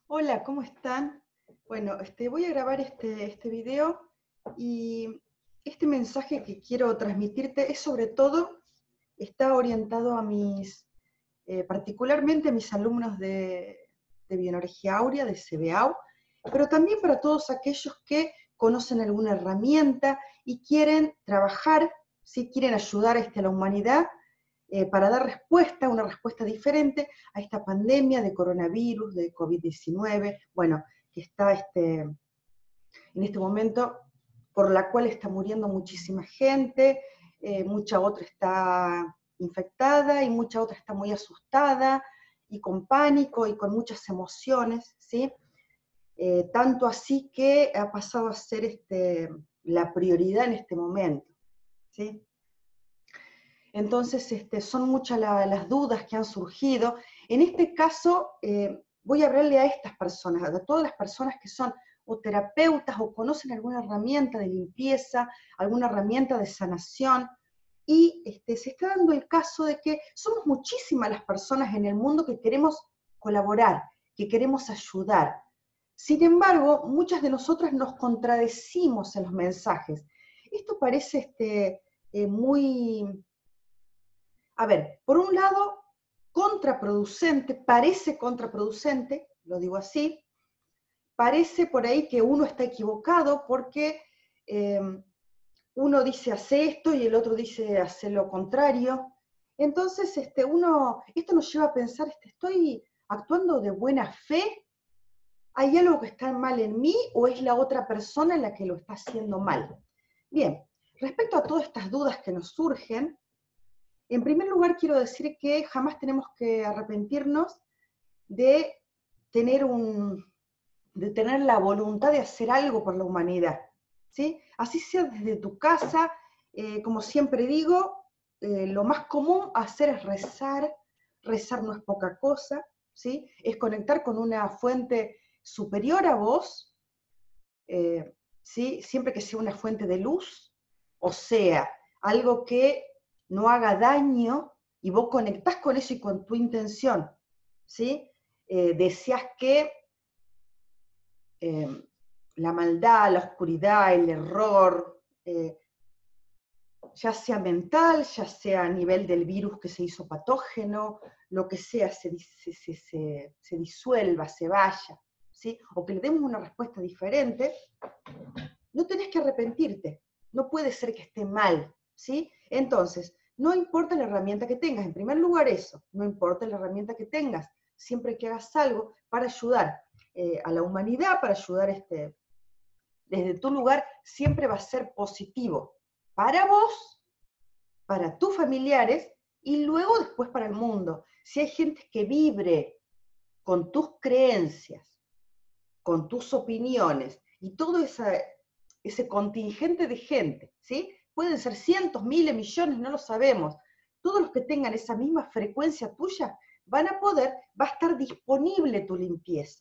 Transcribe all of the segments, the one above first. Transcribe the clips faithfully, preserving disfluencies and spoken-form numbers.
Hola, ¿cómo están? Bueno, este, voy a grabar este, este video y este mensaje que quiero transmitirte es sobre todo, está orientado a mis, eh, particularmente a mis alumnos de, de Bioenergía Áurea, de C B A U, pero también para todos aquellos que conocen alguna herramienta y quieren trabajar, si quieren ayudar este, a la humanidad eh, para dar respuesta, una respuesta diferente a esta pandemia de coronavirus, de COVID diecinueve, bueno, que está este, en este momento, por la cual está muriendo muchísima gente, eh, mucha otra está infectada y mucha otra está muy asustada y con pánico y con muchas emociones, ¿sí? Eh, tanto así que ha pasado a ser este, la prioridad en este momento, ¿sí? Entonces, este, son muchas la, las dudas que han surgido. En este caso, eh, voy a hablarle a estas personas, a todas las personas que son o terapeutas o conocen alguna herramienta de limpieza, alguna herramienta de sanación, y este, se está dando el caso de que somos muchísimas las personas en el mundo que queremos colaborar, que queremos ayudar. Sin embargo, muchas de nosotras nos contradecimos en los mensajes. Esto parece este, eh, muy a ver, por un lado, contraproducente, parece contraproducente, lo digo así, parece por ahí que uno está equivocado porque eh, uno dice hace esto y el otro dice hace lo contrario. Entonces, este, uno, esto nos lleva a pensar, este, ¿estoy actuando de buena fe? ¿Hay algo que está mal en mí o es la otra persona la que lo está haciendo mal? Bien, respecto a todas estas dudas que nos surgen, en primer lugar, quiero decir que jamás tenemos que arrepentirnos de tener, un, de tener la voluntad de hacer algo por la humanidad, ¿sí? Así sea desde tu casa, eh, como siempre digo, eh, lo más común hacer es rezar, rezar no es poca cosa, ¿sí? Es conectar con una fuente superior a vos, eh, ¿sí? Siempre que sea una fuente de luz, o sea, algo que no haga daño y vos conectás con eso y con tu intención, ¿sí? Eh, deseas que eh, la maldad, la oscuridad, el error, eh, ya sea mental, ya sea a nivel del virus que se hizo patógeno, lo que sea, se, se, se, se, se disuelva, se vaya, ¿sí? O que le demos una respuesta diferente, no tenés que arrepentirte, no puede ser que esté mal, ¿sí? Entonces, no importa la herramienta que tengas, en primer lugar eso, no importa la herramienta que tengas, siempre que hagas algo para ayudar eh, a la humanidad, para ayudar este, desde tu lugar, siempre va a ser positivo para vos, para tus familiares y luego después para el mundo. Si hay gente que vibre con tus creencias, con tus opiniones y todo esa, ese contingente de gente, ¿sí? Pueden ser cientos, miles, millones, no lo sabemos. Todos los que tengan esa misma frecuencia tuya van a poder, va a estar disponible tu limpieza,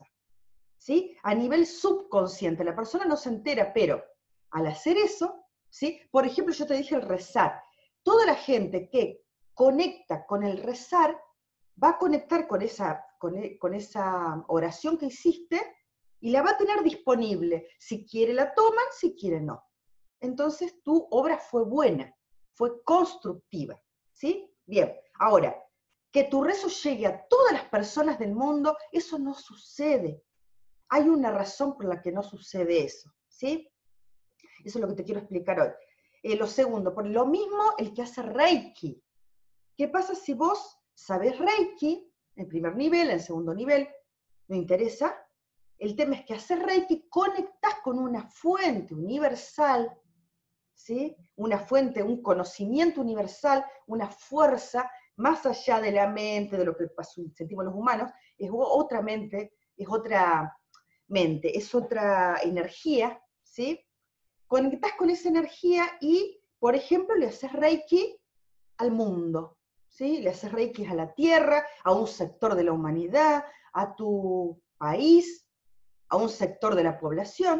¿sí? A nivel subconsciente, la persona no se entera, pero al hacer eso, ¿sí? Por ejemplo, yo te dije el rezar. Toda la gente que conecta con el rezar va a conectar con esa, con, con esa oración que hiciste y la va a tener disponible. Si quiere la toman, si quiere no. Entonces tu obra fue buena, fue constructiva, ¿sí? Bien, ahora, que tu rezo llegue a todas las personas del mundo, eso no sucede. Hay una razón por la que no sucede eso, ¿sí? Eso es lo que te quiero explicar hoy. Eh, lo segundo, por lo mismo el que hace Reiki. ¿Qué pasa si vos sabés Reiki, en primer nivel, en segundo nivel? No interesa. El tema es que hacer Reiki conectás con una fuente universal, ¿sí? Una fuente, un conocimiento universal, una fuerza más allá de la mente, de lo que sentimos los humanos, es otra mente, es otra mente, es otra energía, ¿sí? Conectás con esa energía y, por ejemplo, le haces Reiki al mundo, ¿sí? Le haces Reiki a la tierra, a un sector de la humanidad, a tu país, a un sector de la población,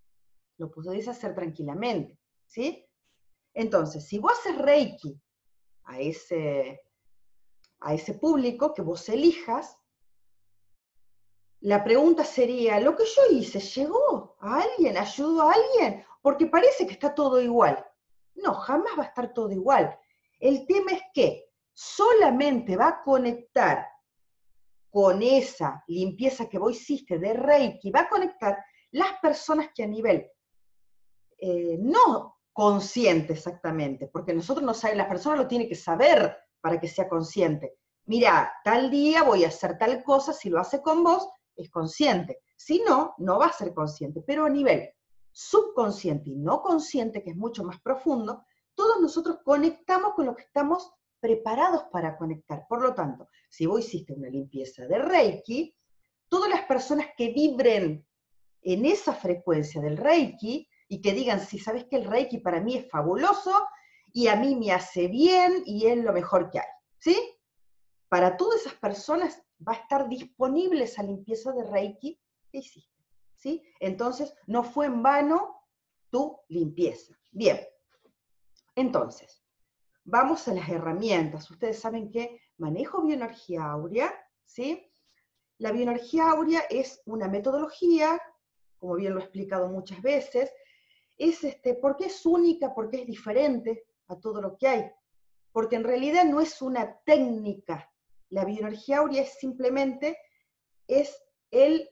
lo podés hacer tranquilamente, ¿sí? Entonces, si vos haces Reiki a ese, a ese público que vos elijas, la pregunta sería, ¿lo que yo hice llegó a alguien? ¿Ayudó a alguien? Porque parece que está todo igual. No, jamás va a estar todo igual. El tema es que solamente va a conectar con esa limpieza que vos hiciste de Reiki, va a conectar las personas que a nivel eh, no consciente exactamente, porque nosotros no sabemos, la persona lo tiene que saber para que sea consciente. Mira, tal día voy a hacer tal cosa, si lo hace con vos, es consciente. Si no, no va a ser consciente, pero a nivel subconsciente y no consciente, que es mucho más profundo, todos nosotros conectamos con lo que estamos preparados para conectar. Por lo tanto, si vos hiciste una limpieza de Reiki, todas las personas que vibren en esa frecuencia del Reiki y que digan, sí, sabes que el Reiki para mí es fabuloso y a mí me hace bien y es lo mejor que hay, ¿sí? Para todas esas personas va a estar disponible esa limpieza de Reiki que hiciste, ¿sí? Entonces, no fue en vano tu limpieza. Bien, entonces, vamos a las herramientas. Ustedes saben que manejo bioenergía áurea, ¿sí? La bioenergía áurea es una metodología, como bien lo he explicado muchas veces, es este, porque es única, porque es diferente a todo lo que hay, porque en realidad no es una técnica. La bioenergía áurea es simplemente, es el,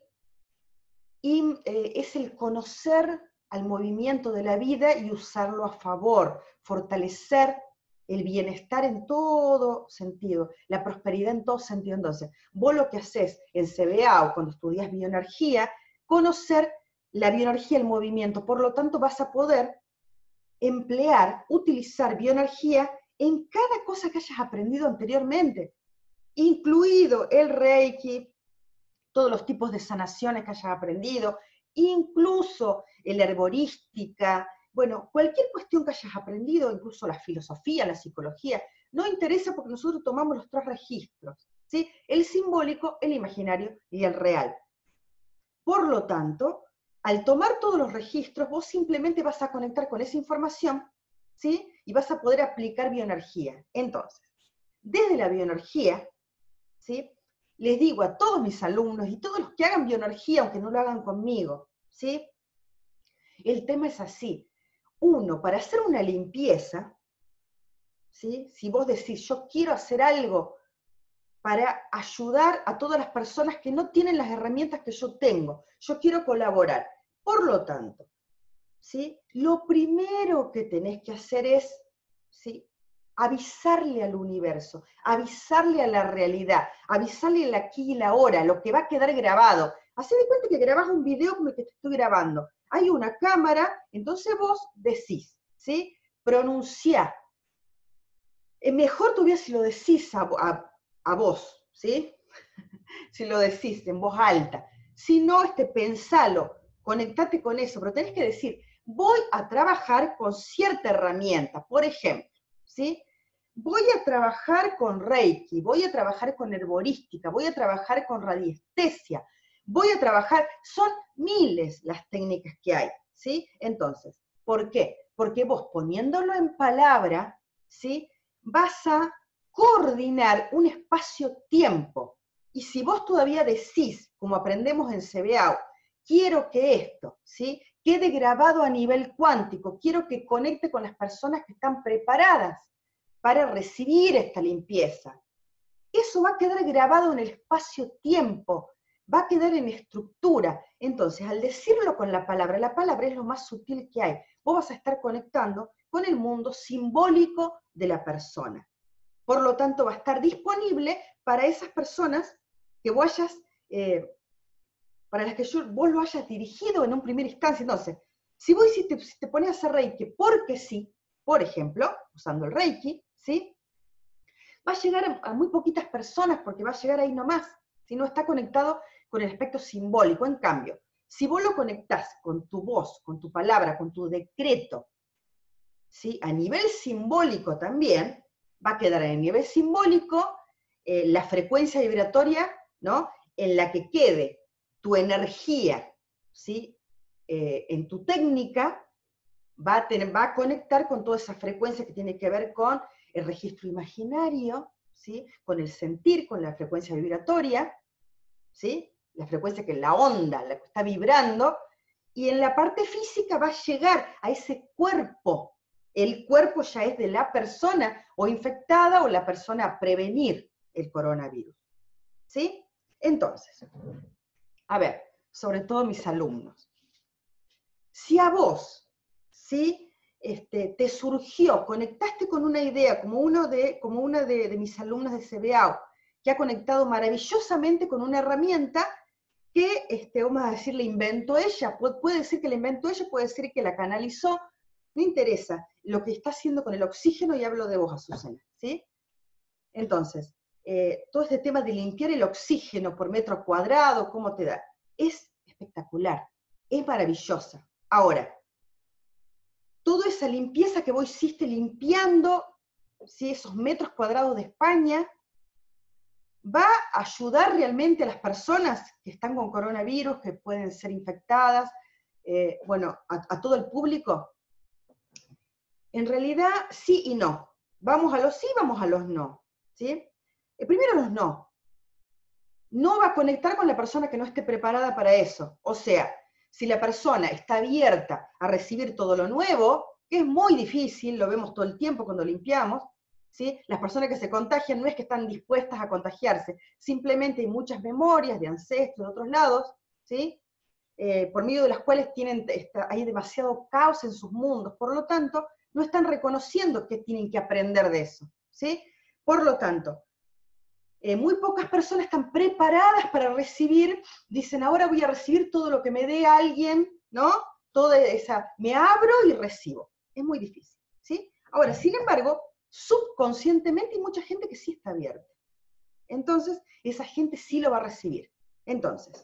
es el conocer al movimiento de la vida y usarlo a favor, fortalecer el bienestar en todo sentido, la prosperidad en todo sentido. Entonces, vos lo que haces en C B A o cuando estudias bioenergía, conocer la bioenergía, el movimiento, por lo tanto vas a poder emplear, utilizar bioenergía en cada cosa que hayas aprendido anteriormente, incluido el Reiki, todos los tipos de sanaciones que hayas aprendido, incluso la herborística, bueno, cualquier cuestión que hayas aprendido, incluso la filosofía, la psicología, no interesa porque nosotros tomamos los tres registros, ¿sí? El simbólico, el imaginario y el real. Por lo tanto, al tomar todos los registros, vos simplemente vas a conectar con esa información, ¿sí? Y vas a poder aplicar bioenergía. Entonces, desde la bioenergía, ¿sí? Les digo a todos mis alumnos y todos los que hagan bioenergía, aunque no lo hagan conmigo, ¿sí? El tema es así. Uno, para hacer una limpieza, ¿sí? Si vos decís, yo quiero hacer algo para ayudar a todas las personas que no tienen las herramientas que yo tengo, yo quiero colaborar. Por lo tanto, ¿sí? Lo primero que tenés que hacer es, ¿sí? Avisarle al universo, avisarle a la realidad, avisarle el aquí y la ahora, lo que va a quedar grabado. Hacé de cuenta que grabás un video como el que te estoy grabando. Hay una cámara, entonces vos decís, ¿sí? Pronunciá. Es mejor todavía si lo decís a, a, a vos, ¿sí? Si lo decís en voz alta. Si no, este, pensalo, conectate con eso, pero tenés que decir, voy a trabajar con cierta herramienta, por ejemplo, ¿sí? Voy a trabajar con Reiki, voy a trabajar con herborística, voy a trabajar con radiestesia, voy a trabajar, son miles las técnicas que hay, ¿sí? Entonces, ¿por qué? Porque vos poniéndolo en palabra, ¿sí? Vas a coordinar un espacio-tiempo. Y si vos todavía decís, como aprendemos en C B A U, quiero que esto, ¿sí? Quede grabado a nivel cuántico, quiero que conecte con las personas que están preparadas para recibir esta limpieza. Eso va a quedar grabado en el espacio-tiempo, va a quedar en estructura. Entonces, al decirlo con la palabra, la palabra es lo más sutil que hay. Vos vas a estar conectando con el mundo simbólico de la persona. Por lo tanto, va a estar disponible para esas personas que vos hayas, eh, para las que yo, vos lo hayas dirigido en un primer instancia. Entonces, si vos hiciste, si te pones a hacer Reiki porque sí, por ejemplo, usando el Reiki, ¿sí? Va a llegar a muy poquitas personas porque va a llegar ahí nomás, si no está conectado con el aspecto simbólico. En cambio, si vos lo conectás con tu voz, con tu palabra, con tu decreto, ¿sí? A nivel simbólico también, va a quedar en el nivel simbólico eh, la frecuencia vibratoria, ¿no? En la que quede tu energía, ¿sí? Eh, en tu técnica, va a, tener, va a conectar con toda esa frecuencia que tiene que ver con el registro imaginario, ¿sí? Con el sentir, con la frecuencia vibratoria, ¿sí? la frecuencia que la onda, la que está vibrando, y en la parte física va a llegar a ese cuerpo. El cuerpo ya es de la persona o infectada o la persona a prevenir el coronavirus. ¿Sí? Entonces, a ver, sobre todo mis alumnos. Si a vos, ¿sí? Este, te surgió, conectaste con una idea, como, uno de, como una de, de mis alumnos de C B A U, que ha conectado maravillosamente con una herramienta que, este, vamos a decir, le inventó ella, puede, puede decir que la inventó ella, puede decir que la canalizó, no interesa, lo que está haciendo con el oxígeno, y hablo de vos, Azucena, ¿sí? Entonces, eh, todo este tema de limpiar el oxígeno por metro cuadrado, ¿cómo te da? Es espectacular, es maravillosa. Ahora, toda esa limpieza que vos hiciste limpiando, ¿sí?, esos metros cuadrados de España, ¿va a ayudar realmente a las personas que están con coronavirus, que pueden ser infectadas, eh, bueno, a, a todo el público? En realidad, sí y no. Vamos a los sí, vamos a los no, ¿sí? Eh, primero los no. No va a conectar con la persona que no esté preparada para eso. O sea, si la persona está abierta a recibir todo lo nuevo, que es muy difícil, lo vemos todo el tiempo cuando limpiamos, ¿sí? Las personas que se contagian no es que están dispuestas a contagiarse, simplemente hay muchas memorias de ancestros de otros lados, ¿sí? Eh, por medio de las cuales tienen, está, hay demasiado caos en sus mundos, por lo tanto, no están reconociendo que tienen que aprender de eso, ¿sí? Por lo tanto, eh, muy pocas personas están preparadas para recibir, dicen, ahora voy a recibir todo lo que me dé alguien, ¿no? Toda esa, me abro y recibo. Es muy difícil, ¿sí? Ahora, sin embargo, subconscientemente hay mucha gente que sí está abierta. Entonces, esa gente sí lo va a recibir. Entonces,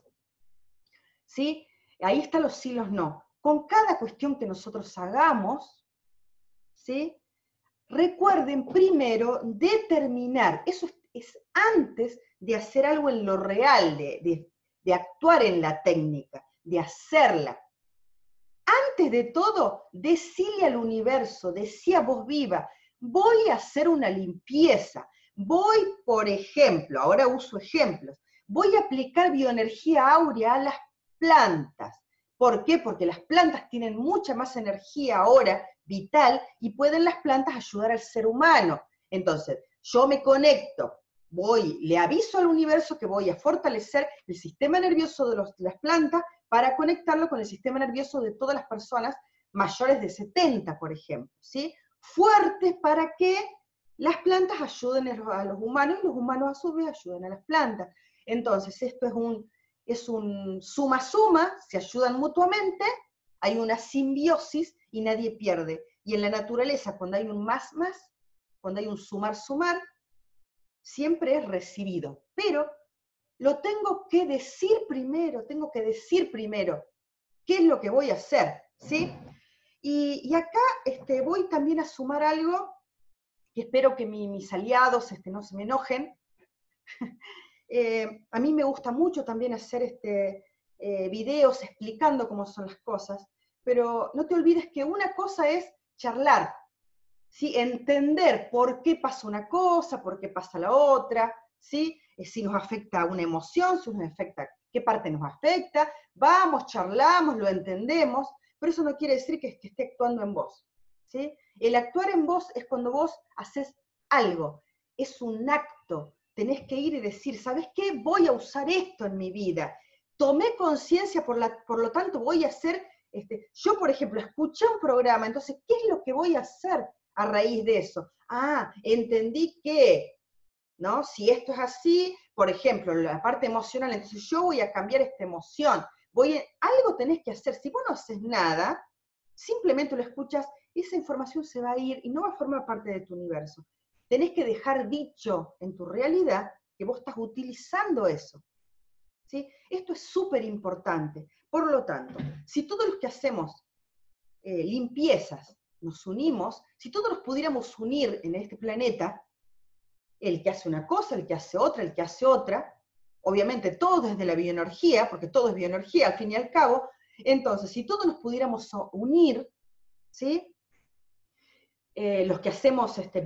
¿sí? Ahí están los sí, los no. Con cada cuestión que nosotros hagamos, ¿sí? Recuerden primero determinar, eso es, es antes de hacer algo en lo real, de, de, de actuar en la técnica, de hacerla. Antes de todo, decile al universo, decía vos viva, voy a hacer una limpieza, voy, por ejemplo, ahora uso ejemplos, voy a aplicar bioenergía áurea a las plantas. ¿Por qué? Porque las plantas tienen mucha más energía ahora vital y pueden las plantas ayudar al ser humano. Entonces, yo me conecto, voy, le aviso al universo que voy a fortalecer el sistema nervioso de, los, de las plantas para conectarlo con el sistema nervioso de todas las personas mayores de setenta, por ejemplo, ¿sí? Fuertes para que las plantas ayuden a los humanos y los humanos a su vez ayuden a las plantas. Entonces, esto es un, es un suma-suma, se ayudan mutuamente, hay una simbiosis y nadie pierde. Y en la naturaleza, cuando hay un más-más, cuando hay un sumar-sumar, siempre es recibido. Pero lo tengo que decir primero, tengo que decir primero qué es lo que voy a hacer, ¿sí? Y, y acá este, voy también a sumar algo, que espero que mi, mis aliados este, no se me enojen. eh, a mí me gusta mucho también hacer este, eh, videos explicando cómo son las cosas, pero no te olvides que una cosa es charlar, ¿sí? Entender por qué pasa una cosa, por qué pasa la otra, ¿sí? Si nos afecta una emoción, si nos afecta, qué parte nos afecta, vamos, charlamos, lo entendemos, pero eso no quiere decir que, que esté actuando en vos, ¿sí? El actuar en vos es cuando vos haces algo, es un acto, tenés que ir y decir, ¿sabés qué? Voy a usar esto en mi vida, tomé conciencia, por, por lo tanto voy a hacer, este, yo por ejemplo, escuché un programa, entonces, ¿qué es lo que voy a hacer a raíz de eso? Ah, entendí que, ¿no? Si esto es así, por ejemplo, la parte emocional, entonces yo voy a cambiar esta emoción, voy a, algo tenés que hacer, si vos no haces nada, simplemente lo escuchas, esa información se va a ir y no va a formar parte de tu universo. Tenés que dejar dicho en tu realidad que vos estás utilizando eso, ¿sí? Esto es súper importante. Por lo tanto, si todos los que hacemos eh, limpiezas nos unimos, si todos nos pudiéramos unir en este planeta, el que hace una cosa, el que hace otra, el que hace otra, obviamente todo desde la bioenergía, porque todo es bioenergía al fin y al cabo, entonces si todos nos pudiéramos unir, ¿sí? Eh, los que hacemos este,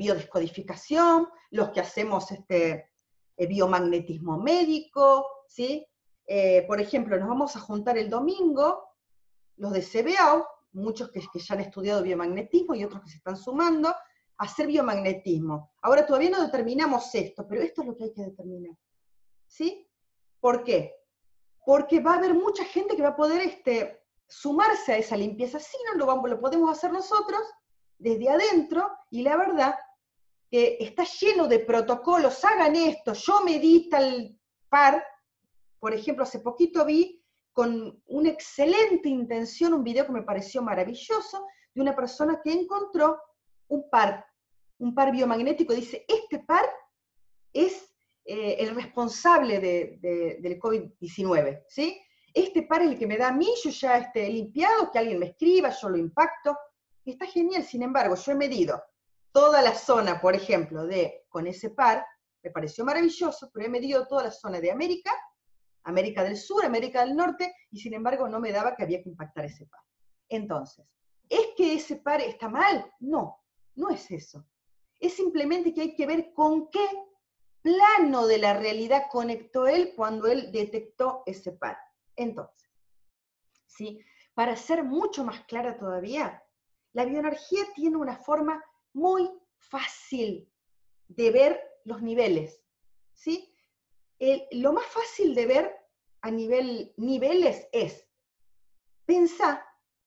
biodescodificación, los que hacemos este, eh, biomagnetismo médico, ¿sí? Eh, por ejemplo, nos vamos a juntar el domingo, los de C B A U, muchos que, que ya han estudiado biomagnetismo y otros que se están sumando, a hacer biomagnetismo. Ahora todavía no determinamos esto, pero esto es lo que hay que determinar. ¿Sí? ¿Por qué? Porque va a haber mucha gente que va a poder este, sumarse a esa limpieza. Si no lo, vamos, lo podemos hacer nosotros, desde adentro, y la verdad que está lleno de protocolos, hagan esto, yo medí tal par. Por ejemplo, hace poquito vi con una excelente intención un video que me pareció maravilloso de una persona que encontró un par, un par biomagnético. Dice, este par es eh, el responsable de, de, del COVID diecinueve, ¿sí? Este par es el que me da a mí, yo ya esté limpiado, que alguien me escriba, yo lo impacto. Y está genial, sin embargo, yo he medido toda la zona, por ejemplo, de con ese par, me pareció maravilloso, pero he medido toda la zona de América, América del Sur, América del Norte, y sin embargo no me daba que había que impactar ese par. Entonces, ¿es que ese par está mal? No, no es eso. Es simplemente que hay que ver con qué plano de la realidad conectó él cuando él detectó ese par. Entonces, ¿sí? Para ser mucho más clara todavía, la bioenergía tiene una forma muy fácil de ver los niveles, ¿sí? El, lo más fácil de ver a nivel niveles es pensar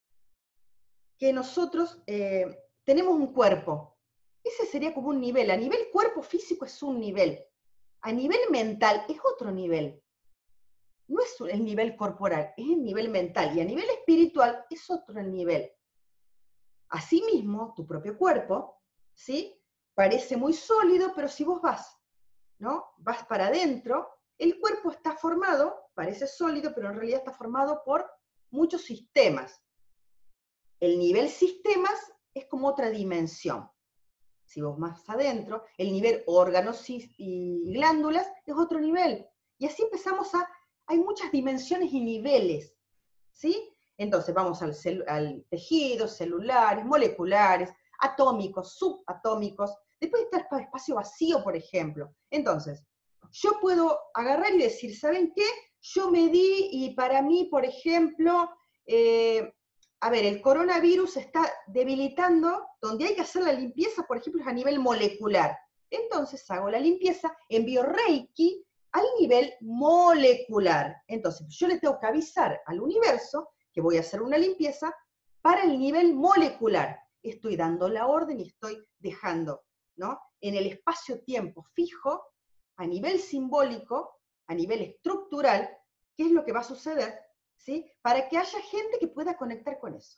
que nosotros eh, tenemos un cuerpo. Ese sería como un nivel. A nivel cuerpo físico es un nivel. A nivel mental es otro nivel. No es el nivel corporal, es el nivel mental. Y a nivel espiritual es otro nivel. Asimismo, tu propio cuerpo, ¿sí? Parece muy sólido, pero si vos vas, ¿no? Vas para adentro, el cuerpo está formado, parece sólido, pero en realidad está formado por muchos sistemas. El nivel sistemas es como otra dimensión. Si vos más adentro, el nivel órganos y glándulas es otro nivel. Y así empezamos a, hay muchas dimensiones y niveles, ¿sí? Entonces vamos al, cel, al tejido, celulares, moleculares, atómicos, subatómicos. Después está el espacio vacío, por ejemplo. Entonces, yo puedo agarrar y decir, ¿saben qué? Yo medí y para mí, por ejemplo, eh, a ver, el coronavirus está debilitando, donde hay que hacer la limpieza, por ejemplo, es a nivel molecular. Entonces hago la limpieza, envío Reiki al nivel molecular. Entonces, yo le tengo que avisar al universo que voy a hacer una limpieza para el nivel molecular. Estoy dando la orden y estoy dejando, ¿no? En el espacio-tiempo fijo, a nivel simbólico, a nivel estructural, ¿qué es lo que va a suceder? ¿Sí? Para que haya gente que pueda conectar con eso.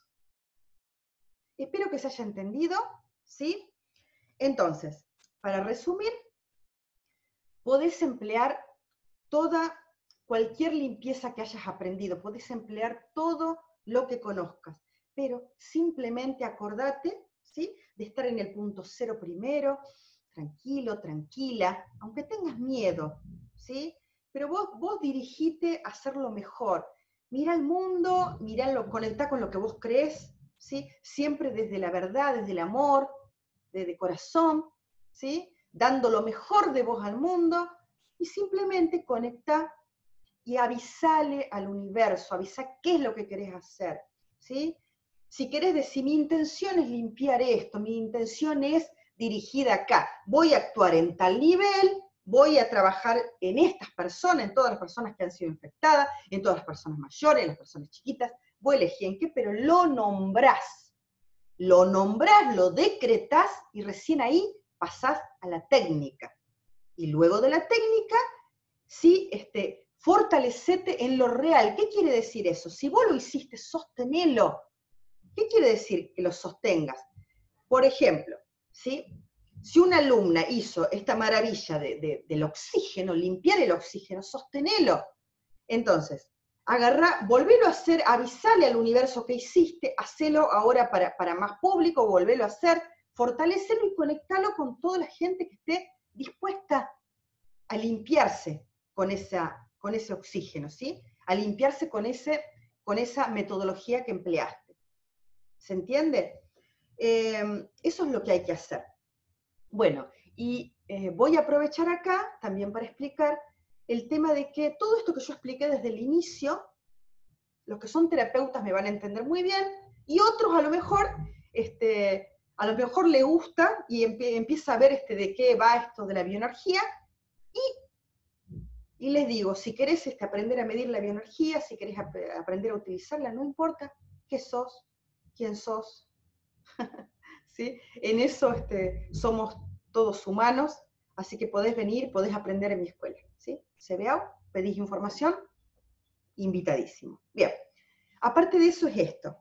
Espero que se haya entendido, ¿sí? Entonces, para resumir, podés emplear toda, cualquier limpieza que hayas aprendido, podés emplear todo lo que conozcas, pero simplemente acordate, ¿sí? De estar en el punto cero primero, tranquilo, tranquila, aunque tengas miedo, ¿sí? Pero vos, vos dirigite a hacerlo mejor. Mira el mundo, miralo, conectá con lo que vos crees, ¿sí? Siempre desde la verdad, desde el amor, desde corazón, ¿sí? Dando lo mejor de vos al mundo, y simplemente conectá y avisale al universo, avisá qué es lo que querés hacer, ¿sí? Si querés decir, mi intención es limpiar esto, mi intención es dirigida acá, voy a actuar en tal nivel, voy a trabajar en estas personas, en todas las personas que han sido infectadas, en todas las personas mayores, en las personas chiquitas, voy a elegir en qué, pero lo nombrás, lo nombrás, lo decretás y recién ahí pasás a la técnica. Y luego de la técnica, sí, este, fortalecete en lo real. ¿Qué quiere decir eso? Si vos lo hiciste, sostenelo. ¿Qué quiere decir que lo sostengas? Por ejemplo, ¿sí? Si una alumna hizo esta maravilla de, de, del oxígeno, limpiar el oxígeno, sostenelo. Entonces, agarrá, volvelo a hacer, avisale al universo que hiciste, hacelo ahora para, para más público, volvelo a hacer, fortalecelo y conectalo con toda la gente que esté dispuesta a limpiarse con, esa, con ese oxígeno, ¿sí? A limpiarse con, ese, con esa metodología que empleaste. ¿Se entiende? Eh, eso es lo que hay que hacer. Bueno, y eh, voy a aprovechar acá también para explicar el tema de que todo esto que yo expliqué desde el inicio, los que son terapeutas me van a entender muy bien, y otros a lo mejor, este, a lo mejor le gusta y empie empieza a ver este, de qué va esto de la bioenergía, y, y les digo, si querés este, aprender a medir la bioenergía, si querés ap aprender a utilizarla, no importa qué sos, quién sos, ¿sí? En eso este, somos todos humanos, así que podés venir, podés aprender en mi escuela, ¿sí? C B A U, pedís información, invitadísimo. Bien, aparte de eso es esto.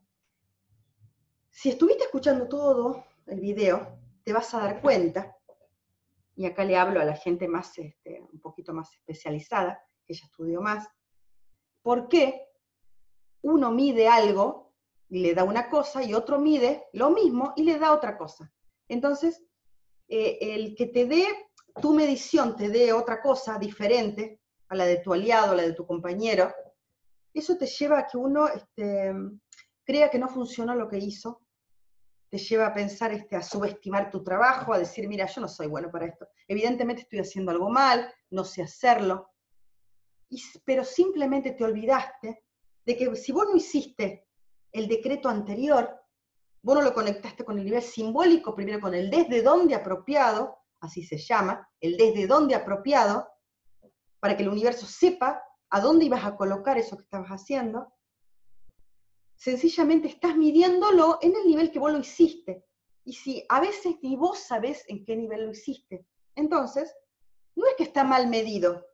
Si estuviste escuchando todo el video, te vas a dar cuenta, y acá le hablo a la gente más, este, un poquito más especializada, que ya estudió más, por qué uno mide algo y le da una cosa, y otro mide lo mismo y le da otra cosa. Entonces, eh, el que te dé tu medición, te dé otra cosa diferente a la de tu aliado, a la de tu compañero, eso te lleva a que uno este, crea que no funcionó lo que hizo, te lleva a pensar, este, a subestimar tu trabajo, a decir, mira, yo no soy bueno para esto, evidentemente estoy haciendo algo mal, no sé hacerlo, y, pero simplemente te olvidaste de que si vos no hiciste el decreto anterior, vos no lo conectaste con el nivel simbólico, primero con el desde dónde apropiado, así se llama, el desde dónde apropiado, para que el universo sepa a dónde ibas a colocar eso que estabas haciendo, sencillamente estás midiéndolo en el nivel que vos lo hiciste. Y si a veces ni vos sabés en qué nivel lo hiciste, entonces, no es que está mal medido,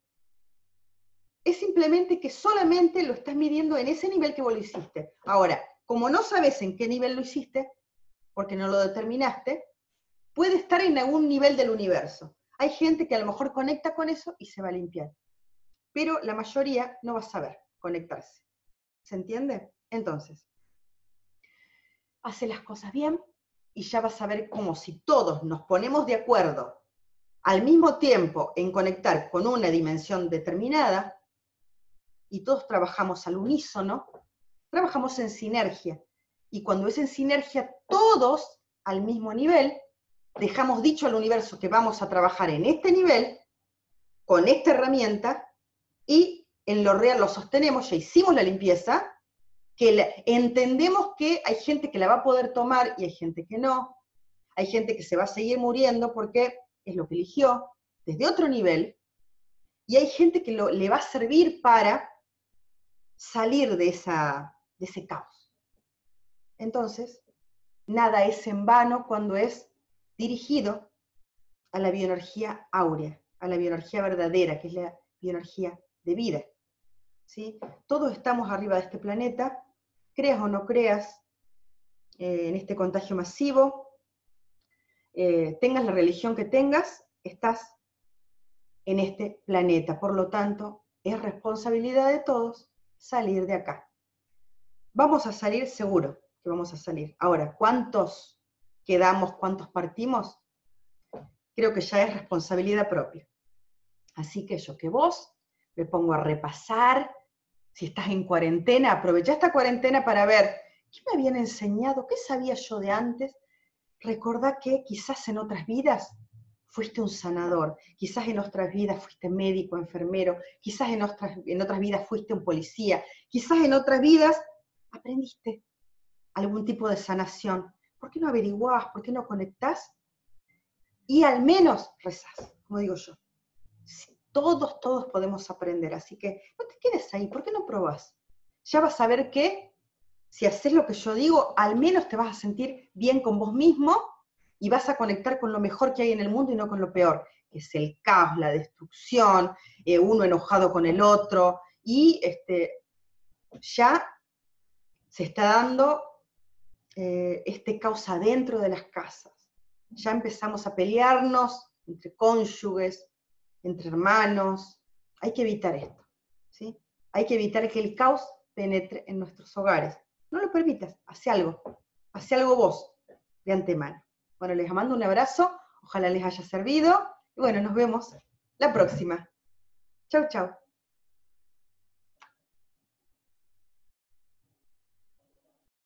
es simplemente que solamente lo estás midiendo en ese nivel que vos lo hiciste. Ahora, como no sabés en qué nivel lo hiciste, porque no lo determinaste, puede estar en algún nivel del universo. Hay gente que a lo mejor conecta con eso y se va a limpiar, pero la mayoría no va a saber conectarse. ¿Se entiende? Entonces, hace las cosas bien y ya vas a ver cómo si todos nos ponemos de acuerdo al mismo tiempo en conectar con una dimensión determinada y todos trabajamos al unísono, trabajamos en sinergia. Y cuando es en sinergia todos al mismo nivel, dejamos dicho al universo que vamos a trabajar en este nivel, con esta herramienta, y en lo real lo sostenemos, ya hicimos la limpieza, que la, entendemos que hay gente que la va a poder tomar y hay gente que no, hay gente que se va a seguir muriendo porque es lo que eligió, desde otro nivel, y hay gente que lo, le va a servir para salir de, esa, de ese caos. Entonces, nada es en vano cuando es dirigido a la bioenergía áurea, a la bioenergía verdadera, que es la bioenergía de vida. ¿Sí? Todos estamos arriba de este planeta, creas o no creas eh, en este contagio masivo, eh, tengas la religión que tengas, estás en este planeta. Por lo tanto, es responsabilidad de todos salir de acá. Vamos a salir seguro que vamos a salir. Ahora, ¿cuántos quedamos, cuántos partimos? Creo que ya es responsabilidad propia. Así que yo que vos me pongo a repasar. Si estás en cuarentena, aprovecha esta cuarentena para ver qué me habían enseñado, qué sabía yo de antes. Recordá que quizás en otras vidas fuiste un sanador, quizás en otras vidas fuiste médico, enfermero, quizás en otras, en otras vidas fuiste un policía, quizás en otras vidas aprendiste algún tipo de sanación. ¿Por qué no averiguás? ¿Por qué no conectás? Y al menos rezás, como digo yo. Sí, todos, todos podemos aprender, así que no te quedes ahí, ¿por qué no probás? Ya vas a ver que si haces lo que yo digo, al menos te vas a sentir bien con vos mismo y vas a conectar con lo mejor que hay en el mundo y no con lo peor, que es el caos, la destrucción, eh, uno enojado con el otro, y este, ya se está dando eh, este caos adentro de las casas. Ya empezamos a pelearnos entre cónyuges, entre hermanos. Hay que evitar esto, ¿sí? Hay que evitar que el caos penetre en nuestros hogares. No lo permitas, hace algo, hace algo vos, de antemano. Bueno, les mando un abrazo, ojalá les haya servido, y bueno, nos vemos la próxima. Chau, chau.